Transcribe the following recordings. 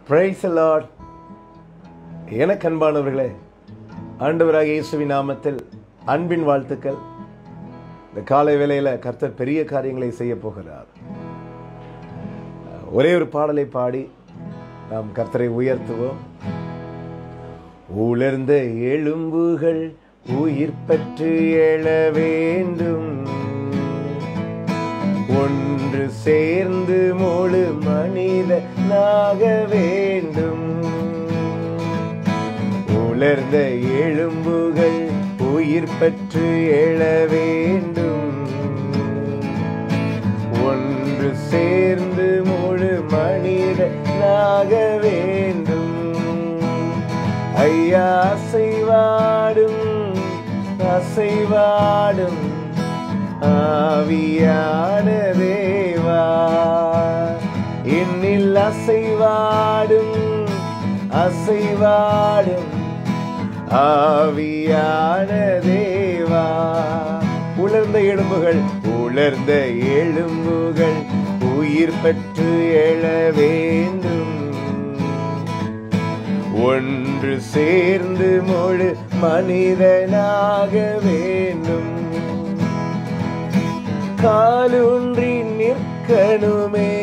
Praise the Lord. எனக்கு அன்பானவர்களே, ஆண்டவராகிய இயேசுவின் நாமத்தில் அன்பின் வாழ்த்துக்கள். இந்த காலை வேளையில கர்த்தர் பெரிய காரியங்களை செய்ய போகிறார். ஒரே ஒரு பாடலை பாடி நாம் கர்த்தரை உயர்த்துவோம். உலர்ந்த எலும்புகள் உயிர் பெற்று எழ வேண்டும், ஒன்று சேர்ந்து முழு மனிதனாக வேண்டும். உலர்ந்த எலும்புகள் உயிர் பெற்று எழ வேண்டும், ஒன்று சேர்ந்து முழு மனிதனாக வேண்டும். ஐயா அசைவாடும் அசைவாடும் ஆவியான தேவா, என்னில் அசைவாடும் அசைவாடும் ஆவியான தேவா. உலர்ந்த எலும்புகள் உலர்ந்த எலும்புகள் உயிர் பெற்று எழ வேண்டும், ஒன்று சேர்ந்து முழு மனிதனாக வேண்டும். காலூன்றி நிற்கணுமே,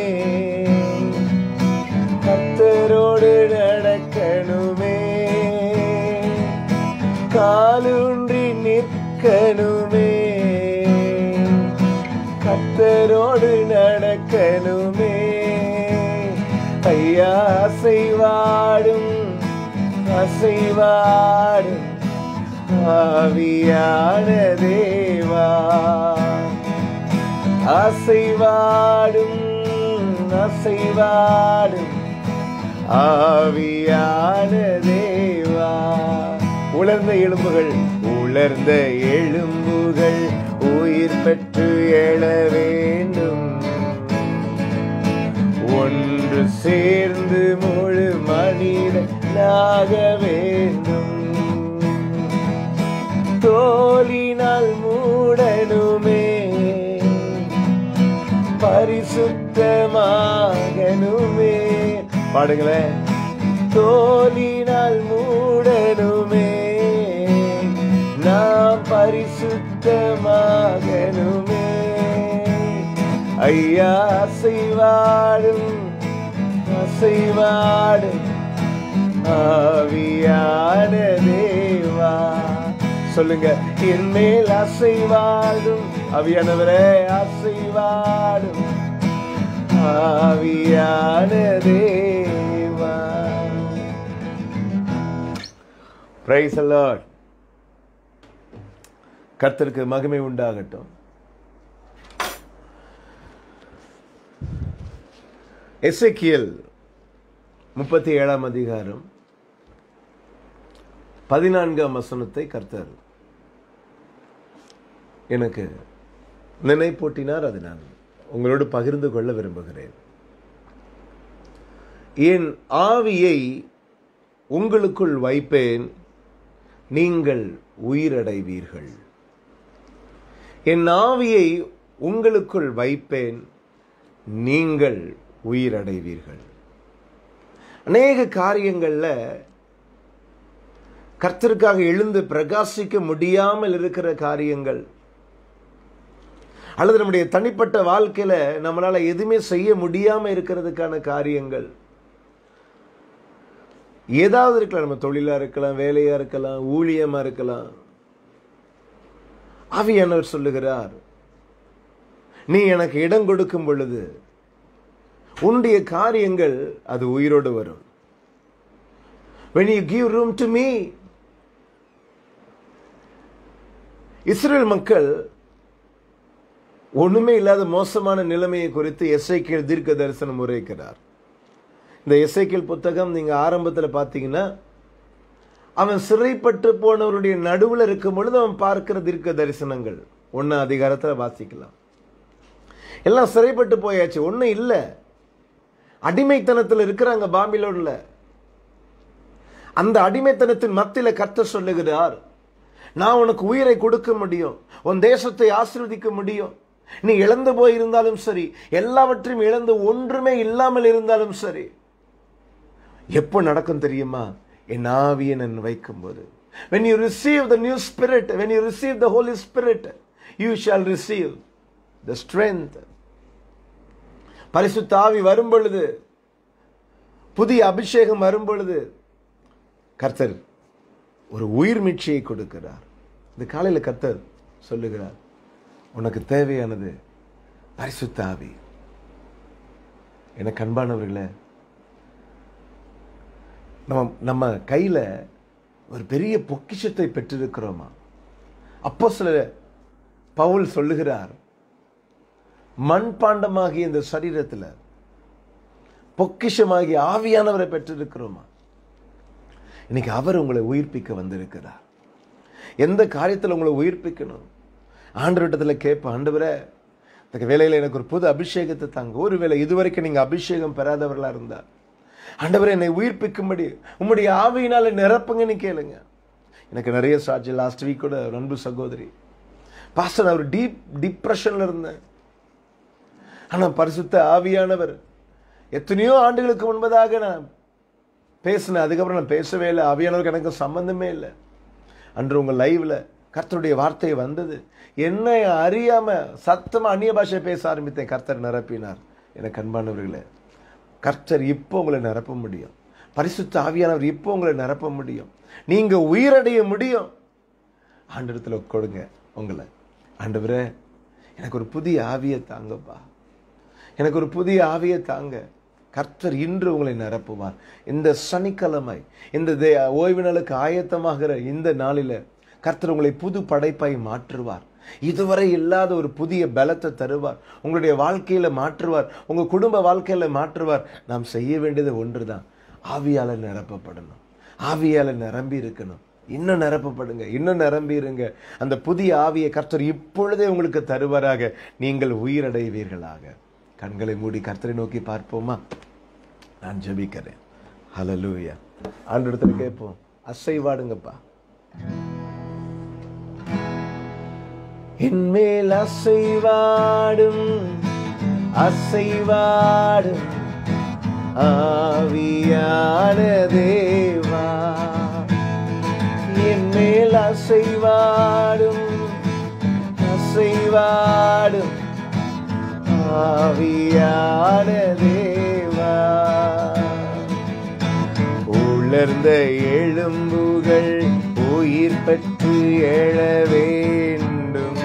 கர்த்தரோடு நடக்கணுமே. காலூன்றி நிற்கணுமே, கர்த்தரோடு நடக்கணுமே. ஐயா அசைவாடும் அசைவாடும் ஆவியான தேவா, அசைவாடும் அசைவாடும் ஆவியான தேவா. உலர்ந்த எலும்புகள் உலர்ந்த எலும்புகள் உயிர் பெற்று எழ வேண்டும், ஒன்று சேர்ந்து முழு மனிதனாக வேண்டும். தோலினால் மூடனுமே, பரிசுத்தமாகனுமே. பாடுங்களேன். தோலினால் மூடனுமே, நாம் பரிசுத்தமாகனுமே. ஐயா அசைவாடும் அசைவாடும் ஆவியான தேவா. சொல்லுங்க, என் மேல் அசைவாடும் ஆவியானவரே, அசைவாடும் ஆவியான தேவா. Praise the Lord. கர்த்தருக்கு மகிமை உண்டாகட்டும். எசேக்கியேல் 37 அதிகாரம் 14 வசனத்தை கர்த்தர் எனக்கு நினைப்பூட்டினார். அதை நான் உங்களோடு பகிர்ந்து கொள்ள விரும்புகிறேன். என் ஆவியை உங்களுக்குள் வைப்பேன், நீங்கள் உயிரடைவீர்கள். என் ஆவியை உங்களுக்குள் வைப்பேன், நீங்கள் உயிரடைவீர்கள். அநேக காரியங்கள்ல கர்த்தருக்காக எழுந்து பிரகாசிக்க முடியாமல் இருக்கிற காரியங்கள், அல்லது நம்முடைய தனிப்பட்ட வாழ்க்கையில நம்மளால எதுவுமே செய்ய முடியாம இருக்கிறதுக்கான காரியங்கள் ஏதாவது இருக்கலாம். நம்ம தொழிலா இருக்கலாம், வேலையா இருக்கலாம், ஊழியமா இருக்கலாம். ஆவியானவர் சொல்லுகிறார், நீ எனக்கு இடம் கொடுக்கும் பொழுது உன்னுடைய காரியங்கள் அது உயிரோடு வரும். When you give room to me. Israel மக்கள் ஒண்ணுமே இல்லாத மோசமான நிலைமையை குறித்து எசேக்கியேல் தீர்க்க தரிசனம் உரைக்கிறார். இந்த எசேக்கியேல் புத்தகம் நீங்க ஆரம்பத்தில் பார்த்தீங்கன்னா, அவன் சிறைப்பட்டு போனவருடைய நடுவில் இருக்கும் பொழுது அவன் பார்க்கிற தீர்க்க தரிசனங்கள் 1 அதிகாரத்தில் வாசிக்கலாம். எல்லாம் சிறைப்பட்டு போயாச்சு, ஒன்னும் இல்லை, அடிமைத்தனத்தில் இருக்கிறாங்க பாபிலோன்ல. அந்த அடிமைத்தனத்தின் மத்தியில கர்த்தர் சொல்லுகிறார், நான் உனக்கு உயிரை கொடுக்க முடியும், உன் தேசத்தை ஆசீர்வதிக்க முடியும். நீ இழந்து போயிருந்தாலும் சரி, எல்லாவற்றையும் இழந்து ஒன்றுமே இல்லாமல் இருந்தாலும் சரி, எப்போ நடக்கும் தெரியுமா? என் ஆவியை நான் வைக்கும்போது. When you receive the new spirit, when you receive the Holy Spirit, you shall receive the strength. பரிசுத்த ஆவி வரும் பொழுது, புதிய அபிஷேகம் வரும் பொழுது கர்த்தர் ஒரு உயிர் மீட்சியை கொடுக்கிறார். இந்த காலையில் கர்த்தர் சொல்லுகிறார், உனக்கு தேவையானது பரிசுத்த ஆவி. எனக்கு அன்பானவர்களே, நம்ம கையில் ஒரு பெரிய பொக்கிஷத்தை பெற்றிருக்கிறோமா? அப்போஸ்தலர் பவுல் சொல்லுகிறார், மண்பாண்டமாகிய இந்த சரீரத்தில் பொக்கிஷமாகிய ஆவியானவரை பெற்றிருக்கிறோமா? இன்னைக்கு அவர் உங்களை உயிர்ப்பிக்க வந்திருக்கிறார். எந்த காரியத்தில் உங்களை உயிர்ப்பிக்கணும்? ஆண்டவரிடத்தில் கேட்ப, ஆண்டவரே இந்த வேலையில் எனக்கு ஒரு புது அபிஷேகத்தை தாங்க. ஒருவேளை இதுவரைக்கும் நீங்கள் அபிஷேகம் பெறாதவர்களாக இருந்தால், ஆண்டவரே என்னை உயிர்ப்பிக்கும்படி உம்முடைய ஆவியினால நிரப்புங்கன்னு கேளுங்க. எனக்கு நிறைய சாட்சி. லாஸ்ட் வீக் கூட ஒரு அன்பு சகோதரி, பாஸ்டர் நான் ஒரு டிப்ரெஷன்ல இருந்தேன், ஆனால் பரிசுத்த ஆவியானவர் எத்தனையோ ஆண்டுகளுக்கு முன்பதாக நான் பேசினேன். அதுக்கப்புறம் நான் பேசவே இல்லை. ஆவியானவருக்கு எனக்கு சம்பந்தமே இல்லை. அன்று உங்கள் லைவ்ல கர்த்தருடைய வார்த்தை வந்தது. என்னை அறியாம சத்தமா அந்நிய பாஷை பேச ஆரம்பித்தேன். கர்த்தர் நிரப்பினார். எனக்கு அன்பானவர்களே, கர்த்தர் இப்போ உங்களை நிரப்ப முடியும். பரிசுத்த ஆவியானவர் இப்போ உங்களை நிரப்ப முடியும். நீங்க உயிரடைய முடியும். ஆண்டவரிடத்துல கொடுங்க உங்களை. ஆண்டவரே எனக்கு ஒரு புதிய ஆவியை தாங்கப்பா, எனக்கு ஒரு புதிய ஆவியை தாங்க. கர்த்தர் இன்று உங்களை நிரப்புவார். இந்த சனிக்கிழமை, இந்த ஓய்வு நாளுக்கு ஆயத்தமாகிற இந்த நாளில கர்த்தர் உங்களை புது படைப்பாய் மாற்றுவார். இதுவரை இல்லாத ஒரு புதிய பலத்தை தருவார். உங்களுடைய வாழ்க்கையில மாற்றுவார். உங்க குடும்ப வாழ்க்கையில மாற்றுவார். நாம் செய்ய வேண்டியது ஒன்றுதான், ஆவியால நிரப்பப்படணும். ஆவியால நிரம்பி இருக்கணும். இன்னும் நிரப்பப்படுங்க, இன்னும் நிரம்பி இருங்க. அந்த புதிய ஆவியை கர்த்தர் இப்பொழுதே உங்களுக்கு தருவாராக. நீங்கள் உயிரடைவீர்களாக. கண்களை மூடி கர்த்தரை நோக்கி பார்ப்போமா? நான் ஜெபிக்கிறேன். ஹல்லேலூயா. ஆண்டவரிடத்துல கேட்போம், அசைவாடுங்கப்பா. என்மேல் அசைவாடும் அசைவாடும் ஆவியான தேவா, என்மேல் அசைவாடும் அசைவாடும் ஆவியான தேவா, உலர்ந்த எலும்புகள் உயிர் பெற்று எழ வேண்டும்.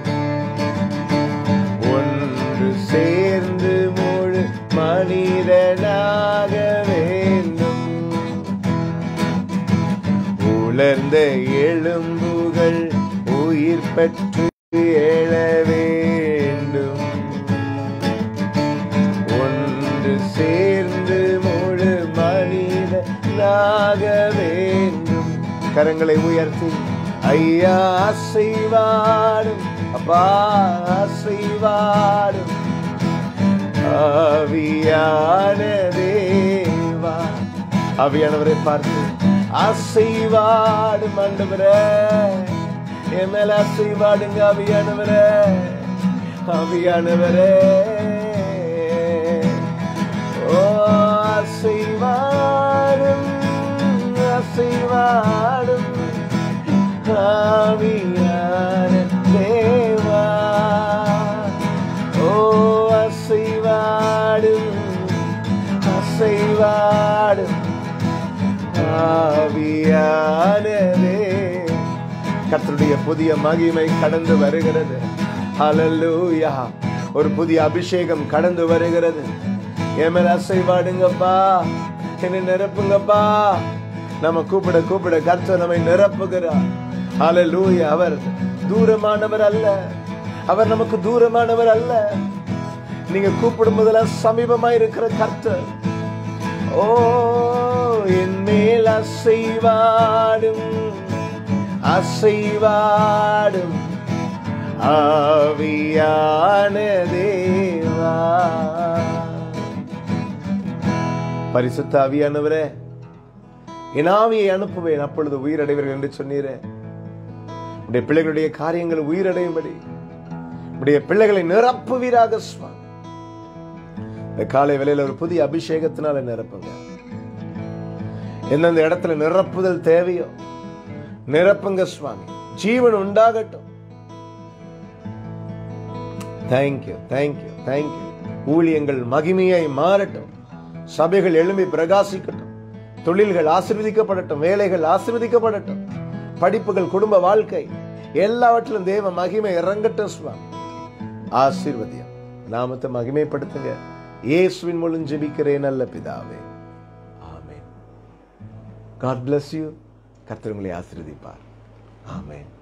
ஒன்று சேர்ந்து முழு மனிதனாக வேண்டும். உலர்ந்த எலும்புகள் உயிர் பெற்று எழ வேண்டும். ஒன்று சேர்ந்து முழு மனிதனாக வேண்டும். கரங்களை உயர்த்தி, ஐயா அசைவாடும், அப்பா அசைவாடும் ஆவியான தேவா. ஆவியானவரை பார்த்து அசைவாடும் ஆண்டவரே, என் மேல அசைவாடுங்க ஆவியானவரே, ஆவியானவரே. ஓ அசைவாடும் அசைவாடும் ஆவியான தேவா. ஓ அசைவாடும் அசைவாடும் ஆவியானதே. கர்த்தருடைய புதிய மகிமை கடந்து வருகிறது. ஹல்லேலூயா. ஒரு புதிய அபிஷேகம் கடந்து வருகிறது. என் மேல அசைவாடுங்கப்பா, என்னை நிரப்புங்கப்பா. நம்ம கூப்பிட கூப்பிட கர்த்தர் நம்மை நிரப்புகிறார். ஹல்லேலூயா. அவர் தூரமானவர் அல்ல, அவர் நமக்கு தூரமானவர் அல்ல. நீங்க கூப்பிடும் போதெல்லாம் சமீபமாய் இருக்கிற கர்த்தர். ஓ என் மேல் அசைவாடும் அசைவாடும் ஆவியான தேவா. பரிசுத்த ஆவியானவரே, என் ஆவியை அனுப்புவேன், அப்பொழுது உயிரடைவீர்கள் என்று சொன்னீரே. உடைய பிள்ளைகளுடைய காரியங்கள் உயிரடையும்படி உடைய பிள்ளைகளை நிரப்புவீராக சுவாமி. இந்த காலை வேளையில ஒரு புதிய அபிஷேகத்தினால நிரப்புங்க. எந்தெந்த இடத்துல நிரப்புதல் தேவையோ நிரப்புங்க சுவாமி. ஜீவன் உண்டாகட்டும். Thank you, thank you, thank you. ஊழியங்கள் மகிமையை மாறட்டும். சபைகள் எழும்பி பிரகாசிக்கட்டும். தொழில்கள் ஆசீர்வதிக்கப்படட்டும். வேலைகள் ஆசீர்வதிக்கப்படட்டும். படிப்புகள், குடும்ப வாழ்க்கை எல்லாவற்றிலும் தேவ மகிமை இறங்கட்டும் சுவாமி. ஆசீர்வதியம். நாமத்தை மகிமைப்படுத்துங்க. இயேசுவின் மூலம் ஜெபிக்கிறேன் நல்ல பிதாவே. ஆமென். God bless you. கர்த்தர் உங்களை ஆசீர்வதிப்பார். ஆமென்.